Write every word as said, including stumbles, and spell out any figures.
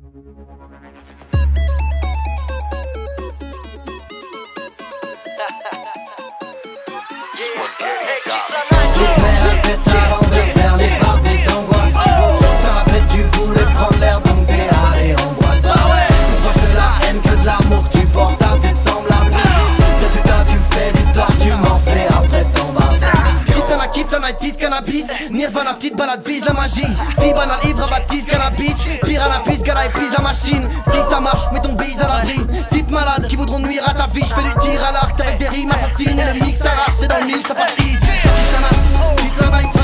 Nirvana, petite balade, vise la magie. Fille banale, ivre, baptise, cannabis. Pire à la piste, gala épuise la machine. Si ça marche, mets ton bise à l'abri. Type malade qui voudront nuire à ta vie. J'fais des tirs à l'arc avec des rimes assassines. Et le mix s'arrache, c'est dans le mille, ça passe easy. Kiff la night,